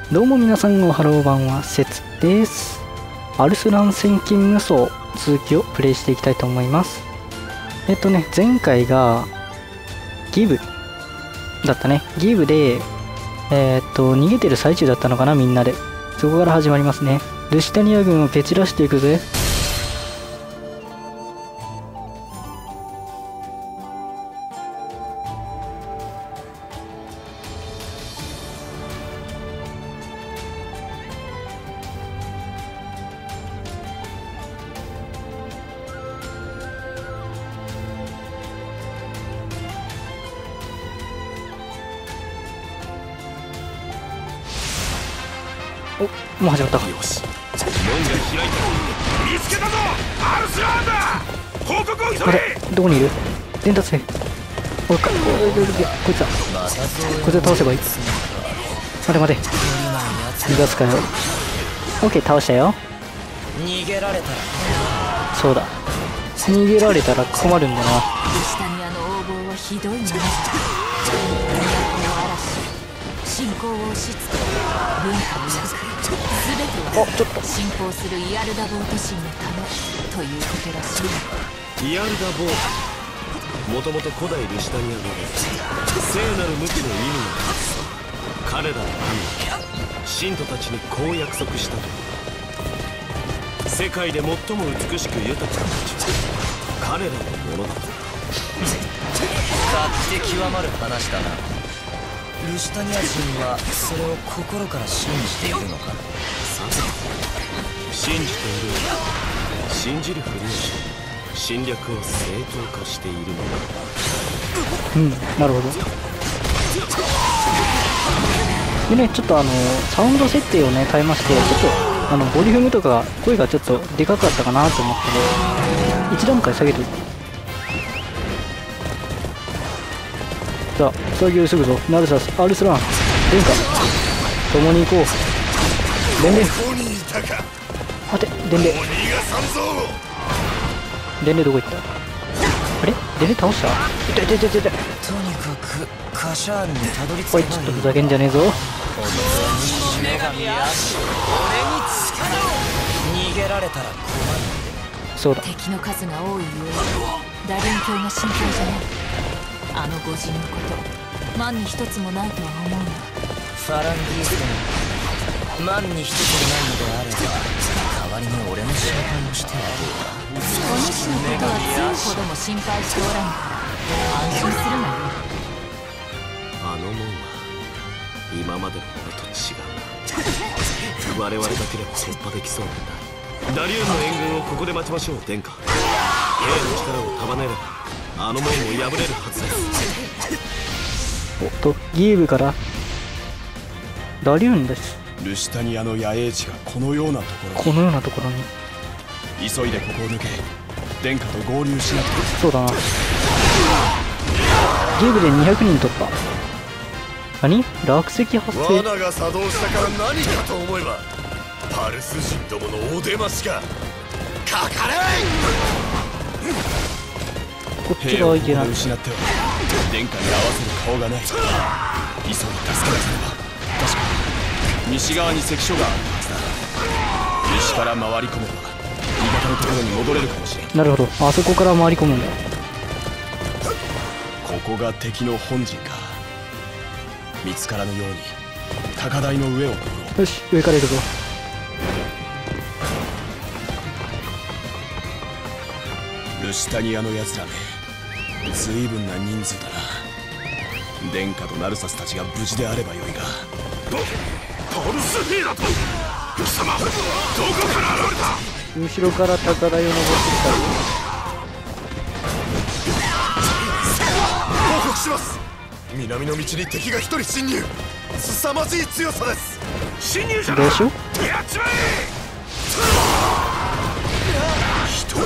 どうも皆さん、おはろうばんは、せつです。アルスラン千金無双続きをプレイしていきたいと思います。前回がギブだったね。ギブで逃げてる最中だったのかな、みんなで。そこから始まりますね。ルシタニア軍を蹴散らしていくぜ。お、もう始まったか。 よし、門が開いた。見つけたぞ、アルスラーンだ。報告を急げ。 あれ、どこにいる？伝達兵。おいか、こいつだ。こいつで倒せばいい。待て待て。逃がすかよ。オッケー、倒したよ。 逃げられたらそうだ。逃げられたら困るんだな。 ルシタニアの横暴はひどいものだ。都を荒らし、信仰を押し付け、文化を破く。全ては信仰するイアルダボート神のためということらしい。 イアルダボート、もともと古代ルシタニア語で聖なる無垢の意味のはず。彼らの神は信徒たちにこう約束したと。世界で最も美しく豊かな地は彼らのものだと。 勝手極まる話だな。ルシタニア人はそれを心から信じているのか。 さて、信じている、信じるふりをし侵略を正当化しているのか。 なるほど。でね、ちょっとサウンド設定をね変えまして、ちょっとボリュームとか声がちょっとでかかったかなと思ってね、一段階下げて。さあ、作業すぐぞ。ナルサス、アルスラン、殿下、共に行こう。伝令。待て、伝令。伝令どこ行った？あれ？伝令倒した？痛い痛い痛い痛い。 とにかくカシャーンにたどり着けばいい。 おい、ちょっとふざけんじゃねえぞ。 女神アシュ、俺に力を。逃げられたら困る。 そうだ。 敵の数が多いゆえダリン教が心配じゃない。あの御人のこと万に一つもないとは思うが、 ファランギーストも万に一つもないのであれば代わりに俺の心配をしてやる。 お主のことは強いほども心配しておらんから安心するがよい。 あの門は今までのものと違う。我々だけでも突破できそうなんだ。ダリューンの援軍をここで待ちましょう、殿下。兵の力を束ねればあの門も破れるはずです。 おっと、ギーブからダリューンです。 ルシタニアの野営地がこのようなところ。 このようなところに急いでここを抜け、殿下と合流しなくて。 そうだな。ギーブで200人突破。何？落石発生。 罠が作動したから何かと思えばパルス人どものお出ましか。かかれ。 こっち兵をここでがいけない。 失っては殿下に合わせる顔がない。急いで助けなければ。確かに西側に関所があるはずだ。西から回り込めば味方のところに戻れるかもしれん。 なるほど、あそこから回り込むんだ。 ここが敵の本陣か。見つからぬように高台の上を通ろう。 よし、上から行くぞ。 ルシタニアのやつらめ、随分な人数だな。殿下とナルサスたちが無事であればよいが。 パルス兵だと。貴様、どこから現れた。 後ろから高台を登ってき報告します。南の道に敵が一人侵入。凄まじい強さです。侵入者だ。 どうしよう。 やっちまえ。一人だって。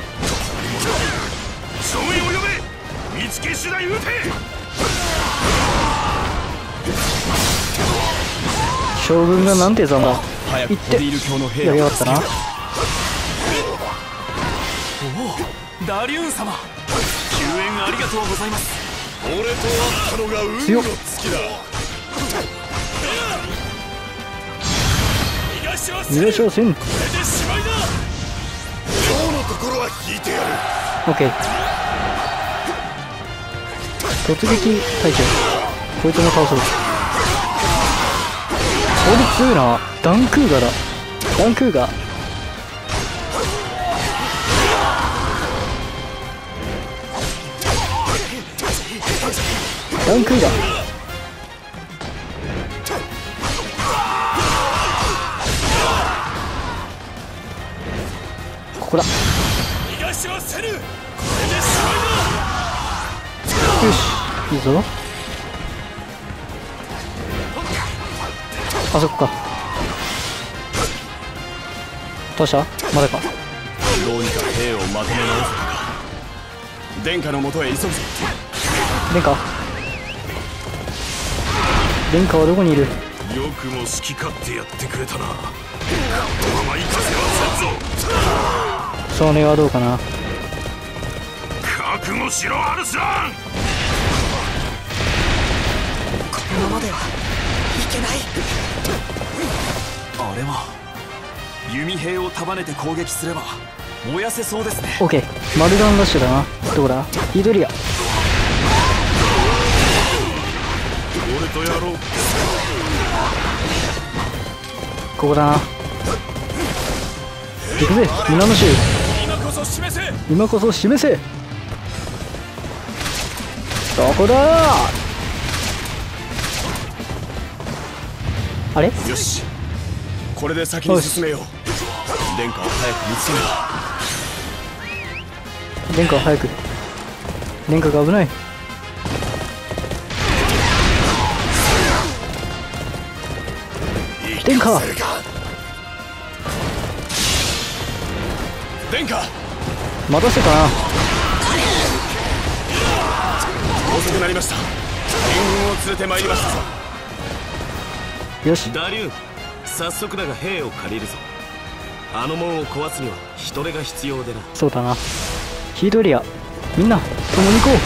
正面を呼べ。見つけ次第撃て。 将軍がなんてざま。 早く行ってホディール教の兵やりやをがったな。 おお、ダリューン様、救援ありがとうございます。 俺と会ったのが運の尽きだ。 いらっしゃいません。 これでしまいだ。 今日のところは引いてやる。 オッケー。突撃隊長、こいつも倒そう。これ強いな。ダンクーガだ。ダンクーガ。ダンクーガ。ここだ。 逃がしはせぬ。これでしまいよし、いいぞ。あそこか。どうした？まだか。 だ。どうにか兵をまとめ直せるか。殿下のもとへ急ぐぞ。 殿下。殿下はどこにいる？ よくも好き勝手やってくれたな。このまま行かせはせんぞ。 それはどうかな。 覚悟しろアルスラン。 このままではいけない。 あれは弓兵を束ねて攻撃すれば燃やせそうですね。 オッケー。マルガンラッシュだな。どこだ？ヒドリア。 俺とやろう。 ここだな。行くぜ、皆の衆。 今こそ示せ。 今こそ示せ。どこだー。あれ？ よし、これで先に進めよう。殿下を早く見つけろ。 殿下は早く。殿下が危ない。殿下。 殿下、 待たせたな。 遅くなりました。援軍を連れてまいりましたぞ。 よし。 ダリュー、早速だが兵を借りるぞ。あの門を壊すには人手が必要でな。 そうだな。ヒドリア、みんな共に行こ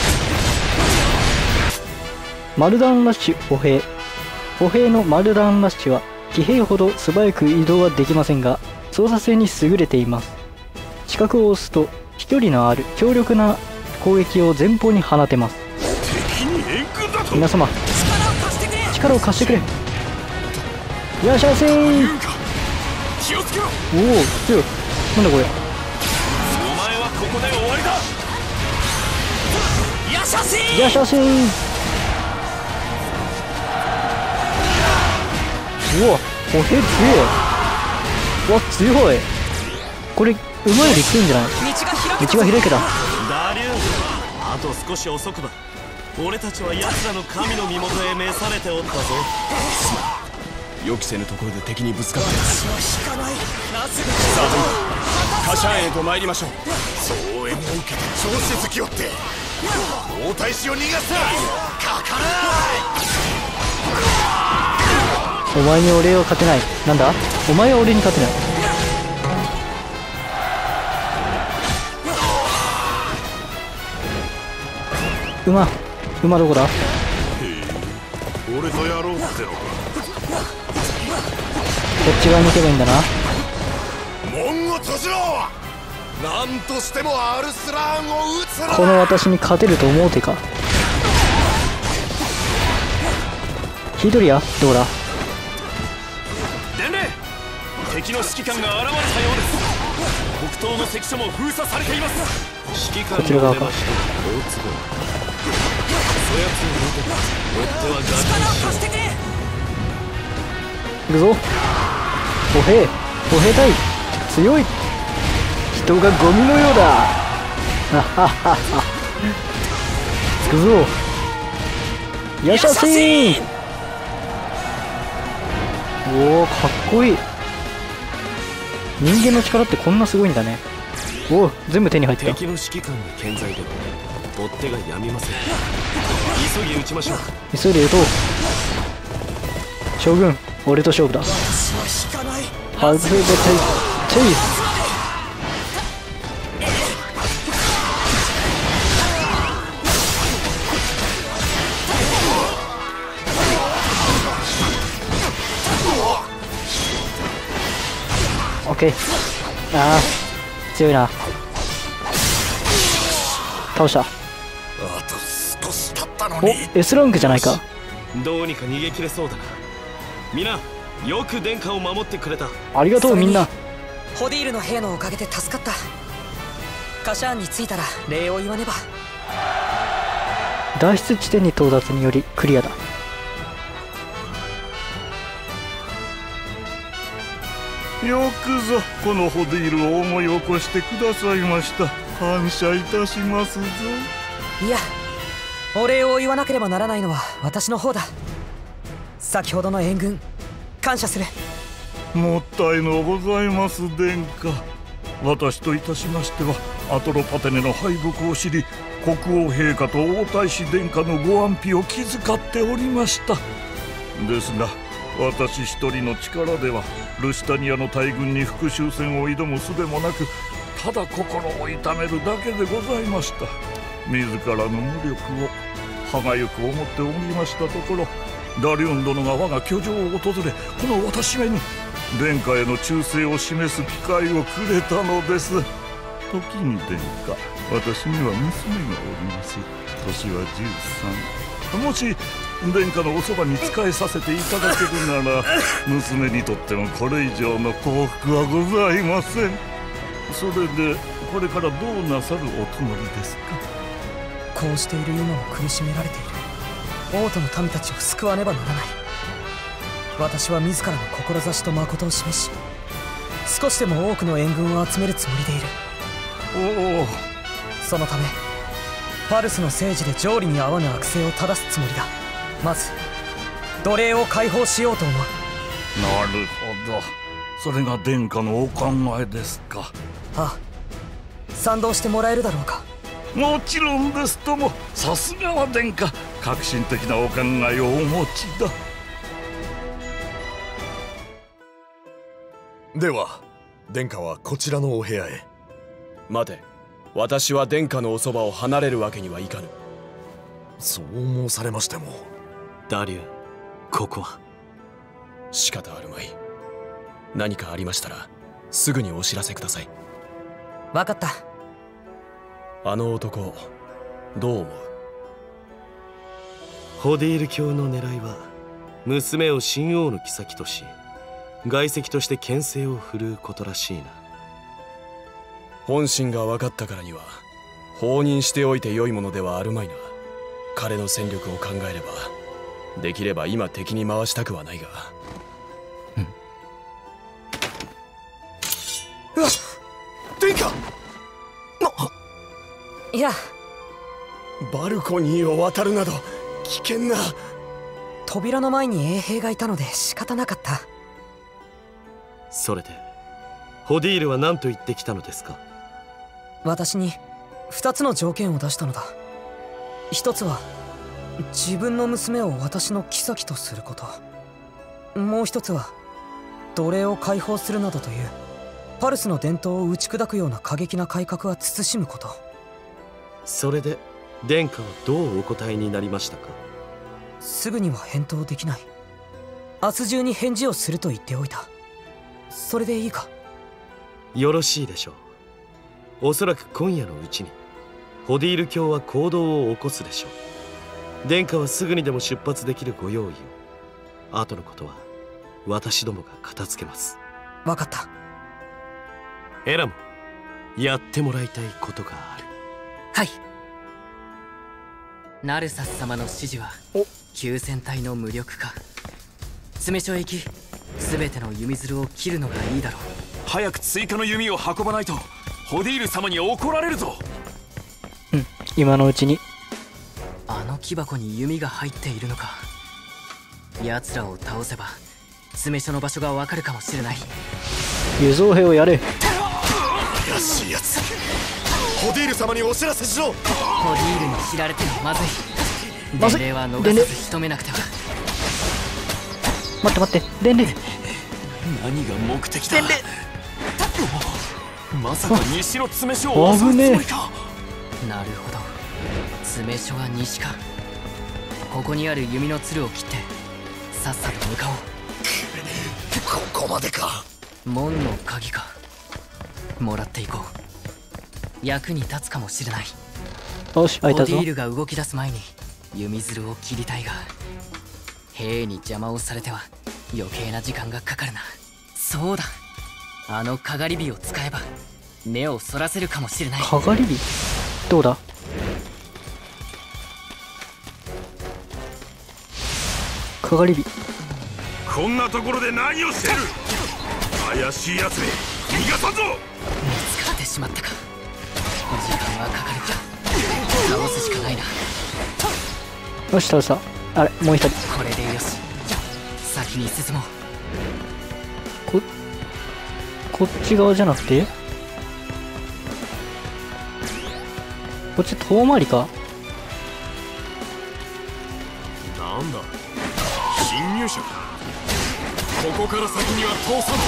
う。マルダンラッシュ歩兵。歩兵のマルダンラッシュは騎兵ほど素早く移動はできませんが操作性に優れています。四角を押すと飛距離のある強力な攻撃を前方に放てます。 敵に援軍だと。 皆様力を貸してくれ。いらっしゃいませー。 気をつけろ。 おお強い。なんだこれ。 お前はここで終わりだ。 いらっしゃいませ。 いらっしゃいませー。うわ、歩兵強い。うわ、強い。これ、馬より強いんじゃない？道が開けた。 ダリュー、あと少し遅くば。俺たちは奴らの神の身元へ召されておったぞ。 予期せぬところで敵にぶつかっています。 引かない。なすぐさあ殿下、カシャンへと参りましょう。 応援を受けて調子づきおって王太子を逃がすな。かからお前に俺を勝てない。なんだ？お前は俺に勝てない。馬どこだ？ ない。俺とやろうってのか。 こっち側に行けばいいんだな。 門を閉じろ。なんとしてもアルスラーンを撃つな。 この私に勝てると思うてか。ヒドリアどうだ？ 伝令、敵の指揮官が現れたようです。北東の関所も封鎖されています。 指揮官こちら側か。 の出ました大都合。そやつを見て追ってはガチにしよ行くぞ。歩兵隊強い。人がゴミのようだ。はははは。行くぞ。いらっしゃいませー。おお、かっこいい。人間の力ってこんなすごいんだね。おお、全部手に入った。 敵の指揮官が健在では追っ手がやみません。急ぎ撃ちましょう。 急いで撃とう。将軍、俺と勝負だ。 私は引かない。 ハズレテイチェイス。 ケー。あー強いな。倒した。 あと少し経ったのおに。 S ランクじゃないか。 どうにか逃げ切れそうだな。皆よく殿下を守ってくれた。 ありがとうみんな。 ホディールの兵のおかげで助かった。カシャーンに着いたら礼を言わねば。 脱出地点に到達によりクリアだ。 よくぞこのホディールを思い起こしてくださいました。感謝いたしますぞ。 いや、お礼を言わなければならないのは私の方だ。先ほどの援軍感謝する。 もったいのございます殿下。私といたしましてはアトロパテネの敗北を知り、国王陛下と王太子殿下のご安否を気遣っておりました。ですが私一人の力ではルシタニアの大軍に復讐戦を挑む術もなく、ただ心を痛めるだけでございました。自らの無力を歯がゆく思っておりましたところ、ダリュン殿が我が居城を訪れ、この私めに殿下への忠誠を示す機会をくれたのです。時に殿下、私には娘がおります。年は13。もし殿下のおそばに仕えさせていただけるなら娘にとってもこれ以上の幸福はございません。それでこれからどうなさるおつもりですか？ こうしている今も苦しめられている王都の民たちを救わねばならない。私は自らの志と誠を示し、少しでも多くの援軍を集めるつもりでいる。 おお、 そのためパルスの政治で条理に合わぬ悪政を正すつもりだ。まず奴隷を解放しようと思う。 なるほど、それが殿下のお考えですか？ ああ、賛同してもらえるだろうか？ もちろんですとも。さすがは殿下、革新的なお考えをお持ちだ。 では殿下はこちらのお部屋へ。 待て、私は殿下のおそばを離れるわけにはいかぬ。 そう申されましても。 ダリュン、ここは。 仕方あるまい。何かありましたらすぐにお知らせください。 分かった。 あの男どう思う？ ホディール教の狙いは娘を神王の妃とし、外戚として権勢を振るうことらしいな。 本心が分かったからには放任しておいてよいものではあるまいな。彼の戦力を考えればできれば今敵に回したくはないが。 うわっ、殿下！ いや、 バルコニーを渡るなど危険な。 扉の前に衛兵がいたので仕方なかった。 それでホディールは何と言ってきたのですか？ 私に2つの条件を出したのだ。一つは自分の娘を私の妃とすること。もう一つは奴隷を解放するなどというパルスの伝統を打ち砕くような過激な改革は慎むこと。 それで殿下はどうお答えになりましたか？ すぐには返答できない。明日中に返事をすると言っておいた。それでいいか？ よろしいでしょう。おそらく今夜のうちにホディール教は行動を起こすでしょう。殿下はすぐにでも出発できるご用意を。後のことは私どもが片付けます。 分かった。 エラム、やってもらいたいことがある。 はい。 ナルサス様の指示は9000体の無力化。詰所へ行き全ての弓づるを切るのがいいだろう。 早く追加の弓を運ばないとホディール様に怒られるぞ。 今のうちに。 あの木箱に弓が入っているのか。奴らを倒せば詰所の場所がわかるかもしれない。 輸送兵をやれ。 怪しいやつ。ホディール様にお知らせしろ。 ホディールに知られてもまずい。 まずい。 伝令は逃さず仕留めなくては。 待って待って、伝令。 何が目的だ？まさか西の詰所を襲うつもりか？ なるほど、詰所は西か。ここにある弓のつるを切ってさっさと向かおう。 ここまでか。 門の鍵か。もらっていこう。役に立つかもしれない。 よし、開いたぞホディー。ルが動き出す前に弓づるを切りたいが、兵に邪魔をされては余計な時間がかかるな。そうだ、あのかがり火を使えば目をそらせるかもしれない。 かがり火どうだ。かがり火。 こんなところで何をしてる。怪しいやつめ、逃がさんぞ。 見つかってしまったか。時間はかかるが倒すしかないな。 よし、倒した。あれ、もう一人。 これでよし、先に進もう。 こっち側じゃなくて、こっち遠回りか。 なんだ、侵入者か。ここから先には通さんぞ。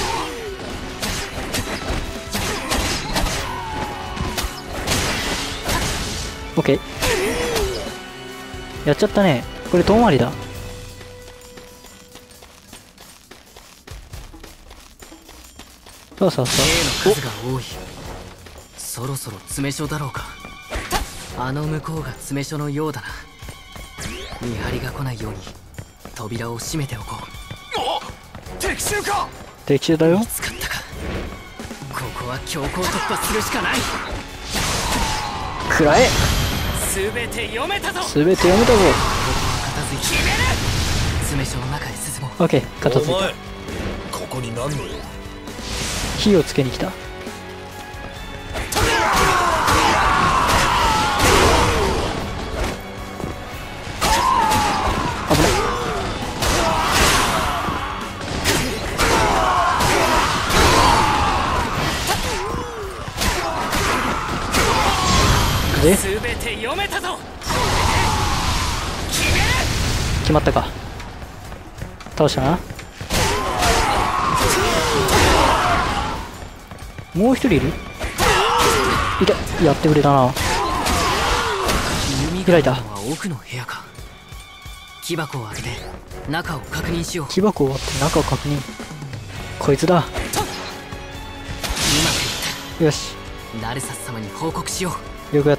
オッケー。やっちゃったね。これ遠回りだ。そうそうそう。 兵の数が多い。そろそろ詰め所だろうか。あの向こうが詰め所のようだな。見張りが来ないように扉を閉めておこう。 敵襲か。 敵中だよ。 見つかったか。ここは強行突破するしかない。 食らえ。 全て読めたぞ。 すべて読めたぞ。 片付いて決める。詰め所の中へ進もう。 オッケー、片付いた。 ここに何の用。 火をつけに来た。危ない。で全て読めたぞ。 決まったか。倒したな。もう一人いる。いた。やってくれたな。開いた。 奥の部屋か。木箱を開けて中を確認しよう。 木箱を割って中を確認。こいつだ。 うまくいっよし、 た。ナルサス様に報告しよう。 よくやった。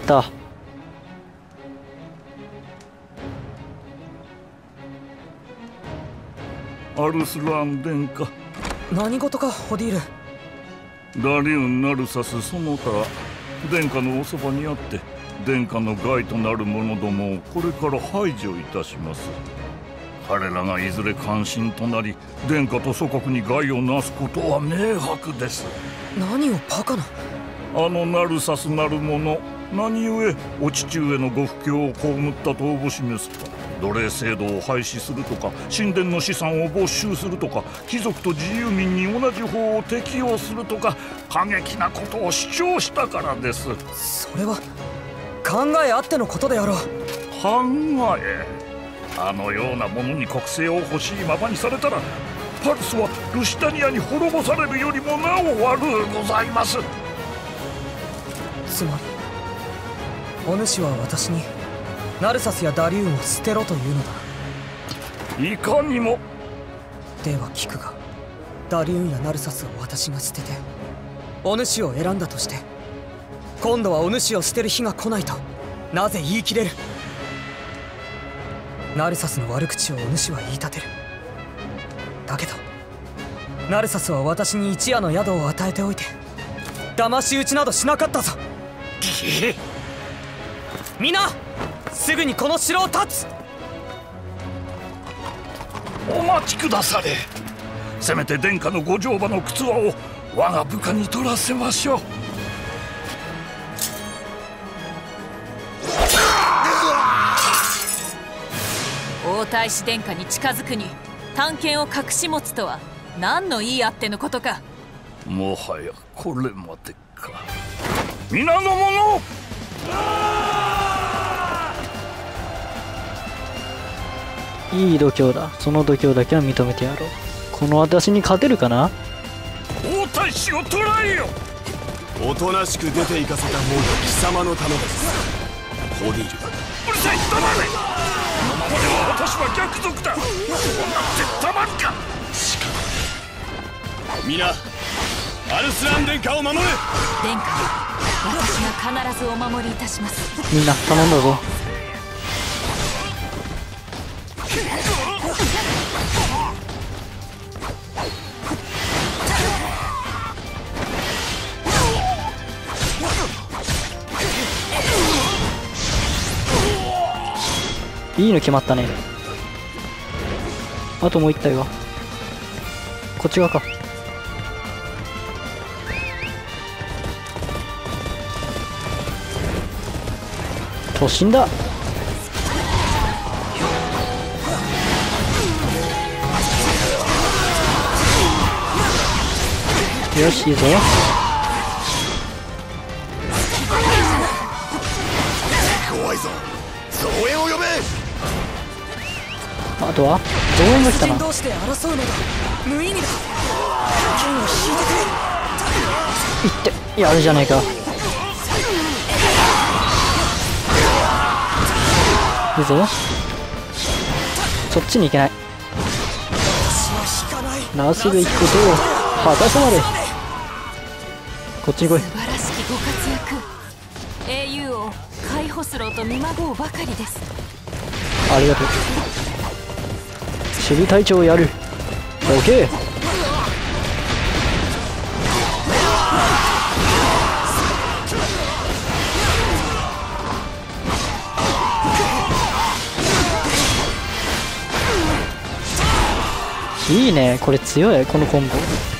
アルスラン殿下。 何事かホディール。 ダリウン・ナルサスその他殿下のおそばにあって、殿下の害となる者どもをこれから排除いたします。彼らがいずれ関心となり殿下と祖国に害をなすことは明白です。 何をバカな。 あのナルサスなる者、何故お父上のご不興を被ったとおぼしめすか。奴隷制度を廃止するとか、神殿の資産を没収するとか、貴族と自由民に同じ法を適用するとか、過激なことを主張したからです。 それは考えあってのことであろう。 考え、あのようなものに国政を欲しいままにされたら、パルスはルシタニアに滅ぼされるよりもなお悪うございます。 つまりお主は私にナルサスやダリウンを捨てろというのだ。 いかにも。 では聞くが、ダリウンやナルサスを私が捨ててお主を選んだとして、今度はお主を捨てる日が来ないとなぜ言い切れる。ナルサスの悪口をお主は言い立てる。だけどナルサスは私に一夜の宿を与えておいて騙し討ちなどしなかったぞ。みんなすぐにこの城を立つ。 お待ちくだされ。せめて殿下のご乗馬の靴輪を我が部下に取らせましょう。 王太子殿下に近づくに探検を隠し持つとは何のいいあってのことか。 もはやこれまでか。皆の者、 いい度胸だ。その度胸だけは認めてやろう。この私に勝てるかな。 王太子を捕らえよ。 おとなしく出て行かせた方が貴様のためです。ホディール、 うるさい、黙れ。このままでは私は逆賊だ。そうなってたまるか。 皆アルスラン殿下を守れ。 殿下、私が必ずお守りいたします。 みんな頼んだぞ。いいの決まったね。あともう一体はこっち側か。突進だ。よし、いいぞ。 怖いぞ。増援を呼べ。 あとは増援が来たな。 同士で争うのだ。無意味だ。剣を引いてくれ。 いってやるじゃないか。いいぞ。そっちに行けない。なすべきことを果たすまで。こっちに来い。 素晴らしきご活躍。英雄を解放すろうと見まごうばかりです。 ありがとう。守備隊長をやる。オッケー。いいね、これ強い、このコンボ。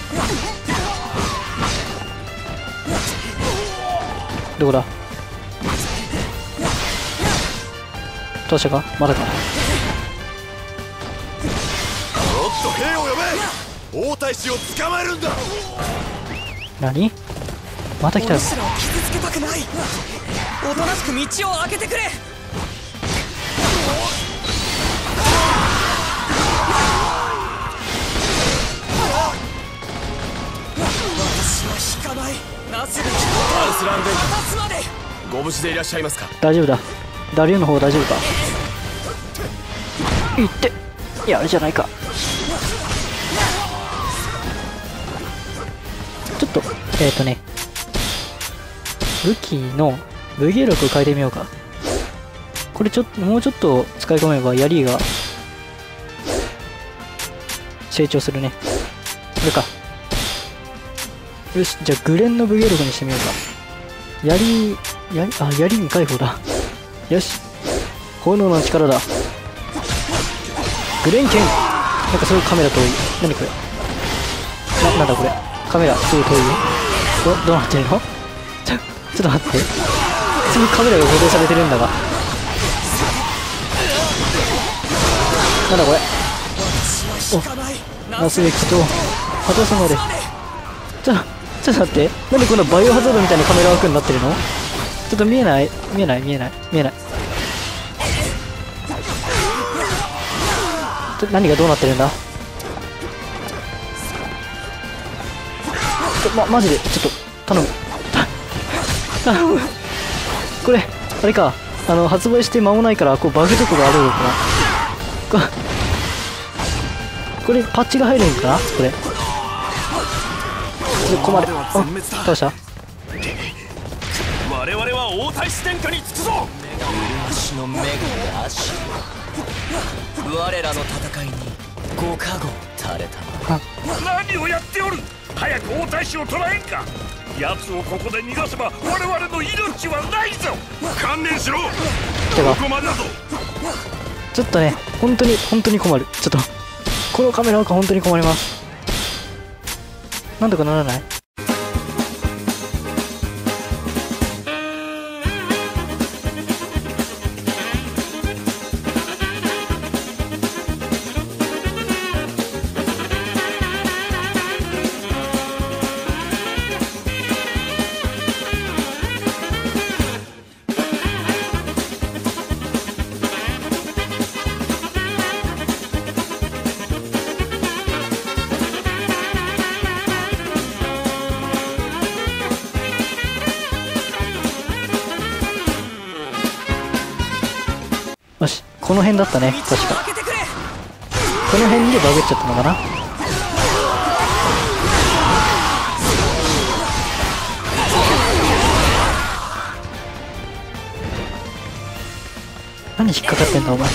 どこだ。どうしたか、まだか。 もっと兵を呼べ。王太子を捕まえるんだ。 何、また来たよ。 俺らを傷つけたくない。おとなしく道を開けてくれ。私は引かない。なすべきことアルスラン殿を果たすまで。 下ご無事でいらっしゃいますか。 大丈夫だ。ダリューの方大丈夫か。いってやるじゃないか。ちょっと武器の武芸力を変えてみようか。これもうちょっと使い込めば槍が成長するね。これか。よし、じゃあグレンの武芸力にしてみようか。槍に解放だ。よし、炎の力だ。グレン剣。なんかすごいカメラ遠い。何これ。なんだこれ。カメラすごい遠いよ。どうなってるの。ちょっと待って。普通にカメラが固定されてるんだが。なんだこれ。お、なすべきと果たすまで。ちょっと待って。なんでこんなバイオハザードみたいにカメラ枠になってるの。ちょっと見えない。何がどうなってるんだ。マジでちょっと頼む。頼む。これあれか、発売して間もないからこうバグとかがあるのかな。これパッチが入るんかな。これ困る。どうした。 我々は王太子殿下につくぞ。 私の目が足。我らの戦いにご加護垂れた。 何をやっておる。早く王太子を捕らえんか。奴をここで逃がせば我々の命はないぞ。観念しろ。ここまでだぞ。 ちょっとね、本当に困る。ちょっとこのカメラ枠本当に困ります。なんとかならない。よし、この辺だったね。確かこの辺でバグっちゃったのかな。 引っかかってんだお前。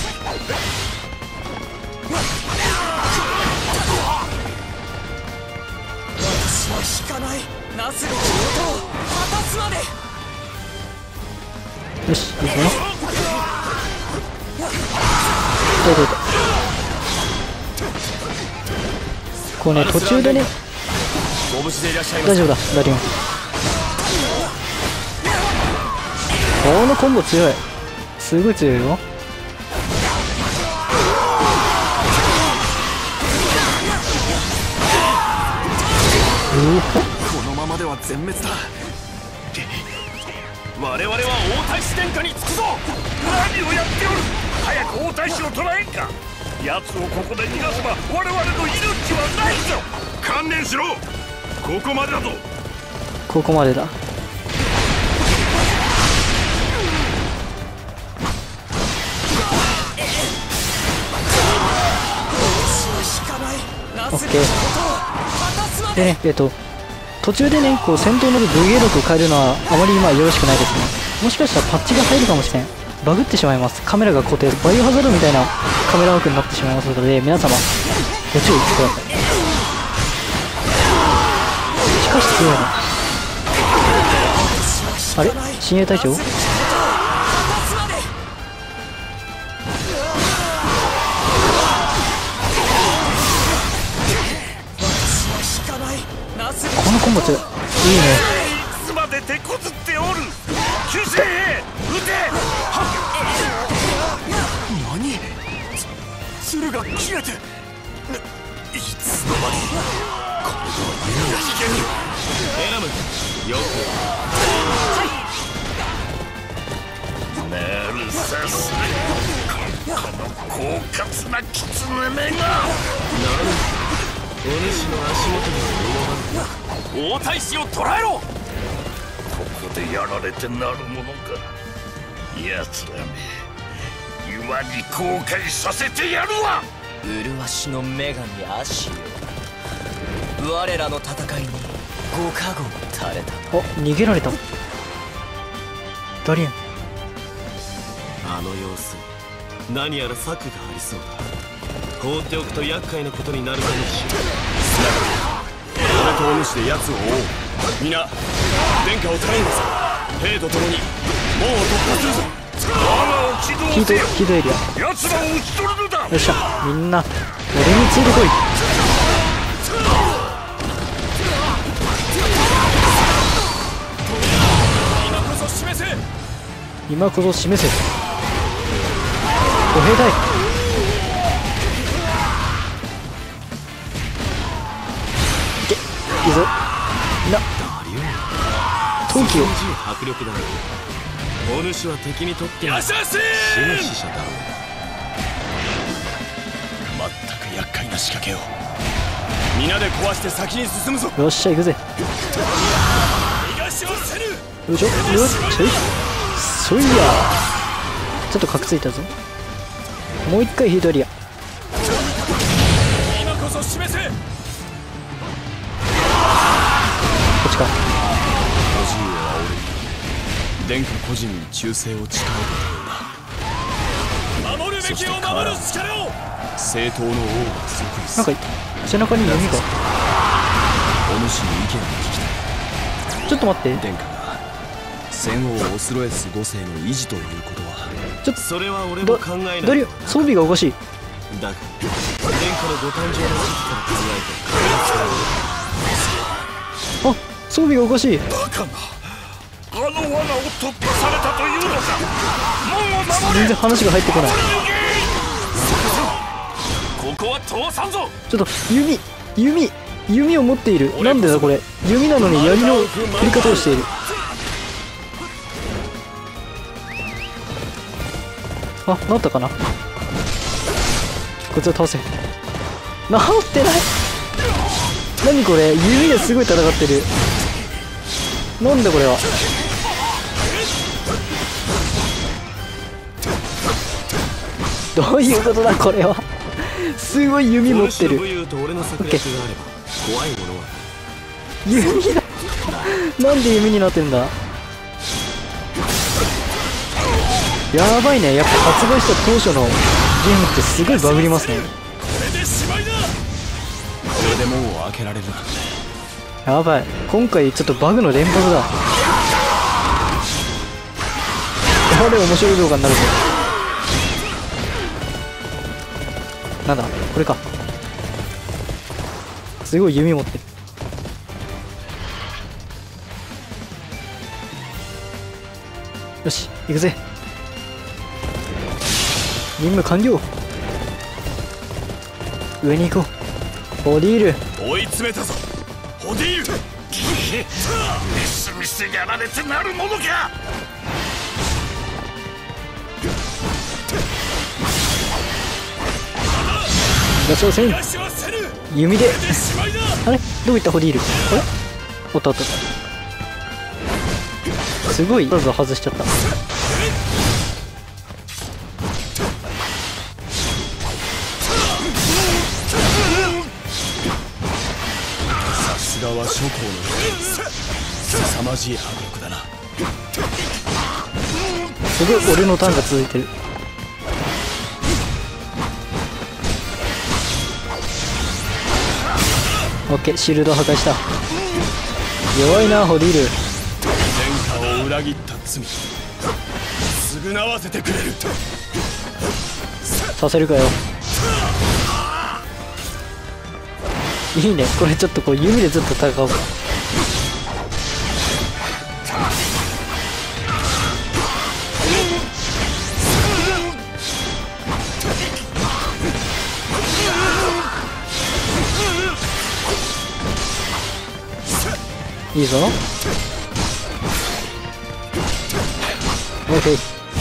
私は引かない。なすべきことを果たすまで。 よし、いいぞ。どうぞ。こうね、途中でね、大丈夫だ、ダリオン。このコンボ強い。すごい強いよ。 このままでは全滅だ。我々は王太子殿下につくぞ。 何をやっておる。早く王太子を捕らえんか。奴をここで逃がせば我々の命はないぞ。観念しろ。ここまでだぞ。 ここまでだ。オッケー。でね、途中でね、こう戦闘の武芸力を変えるのはあまりよろしくないですね。もしかしたらパッチが入るかもしれん。バグってしまいます。カメラが固定、バイオハザードみたいなカメラワークになってしまいますので、皆様ご注意ください。しかし強いな。あれ、親衛隊長？このコンボ強い。いいね。 いつまで手こずっておる。急戦へ撃て。 何？鶴が切れて。いつの間に。これでは弓が引けぬ。 エナム、よく。 メルセス。この狡猾な狐めが。 お主の足元に王太子を捕らえろ。 ここでやられてなるものか。奴らめ、岩に後悔させてやるわ。 麗しの女神アシオ、我らの戦いにご加護垂れた。 お、逃げられた。ダリアン。 あの様子、何やら策がありそうだ。放っておくと厄介なことになるかもしれない。 俺とお主で奴を追おう。皆殿下を頼むぞ。兵と共に門を突破するぞ。 ヒートエリア。 奴らを討ち取るのだ。 よっしゃ、みんな俺についてこい。 今こそ示せ。 今こそ示せ。歩兵隊。いいぞ。な、陶器を。 迫力だな。お主は敵にとっては死の使者だ。 まったく厄介な仕掛けを皆で壊して先に進むぞ。 よっしゃ、行くぜ。 逃がしはせぬ。 よいしょ、よっしゃい。そいや。ちょっと隠ついたぞ。もう一回ヒートエリア。 今こそ示せ。 こっちか。 おじいは俺に殿下個人に忠誠を誓うことだ。守るべきを守る力を。正当の王が即位すなんか背中に弓が。 お主に意見を聞きたい。 ちょっと待って。 殿下が戦王オスロエス5世の維持ということは。 ちょっとそれは俺も考えない。 ダリオ、装備がおかしい。 だが殿下のご誕生の時期から考えて。 あ、装備がおかしい。 バカな。あの罠を突破されたというのか。門を守れ。 全然話が入ってこない。 ここは通さんぞ。 ちょっと弓を持っている。なんでだこれ。弓なのに槍の振り方をしている。あ、治ったかな。こいつは倒せ。治ってない。何これ。弓ですごい戦ってる。なんだこれは。どういうことだこれは。すごい弓持ってる。オッケー。弓だ。なんで弓になってんだ。 やばいね。やっぱ発売した当初のゲームってすごいバグりますね。 これでしまいだ。これでもう開けられるな。 やばい。今回ちょっとバグの連発だ。これ面白い動画になるぞ。なんだこれか。すごい弓持ってる。よし行くぜ。任務完了。上に行こう。ホディール。 追い詰めたぞホディール。 ミスミスやられてなるものか。 いらっしゃいません。弓であれどこ行ったホディール。あれおったおった。すごいまず外しちゃった。 さすがは諸侯の凄まじい迫力だな。 すごい俺のターンが続いてる。オッケーシールド破壊した。弱いなホディール。 天下を裏切った罪償わせてくれる。 させるかよ。いいね。これちょっとこう弓でずっと戦おうか。いいぞ。オッケー。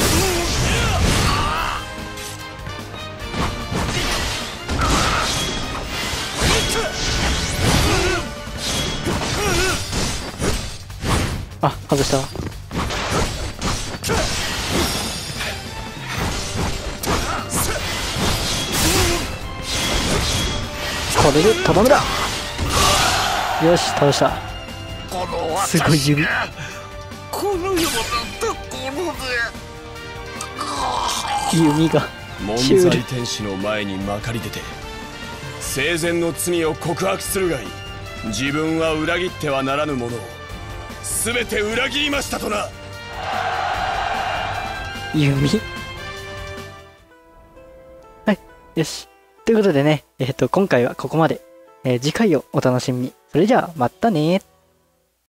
あ、外した。これでとどめだ。よし倒した。すごい指。 このようなところ弓が門シュール。 罪天使の前にまかり出て生前の罪を告白するがいい。自分は裏切ってはならぬものを全て裏切りましたとな。 弓。はい、よし。ということでね、今回はここまで。次回をお楽しみに。それじゃあまたねー。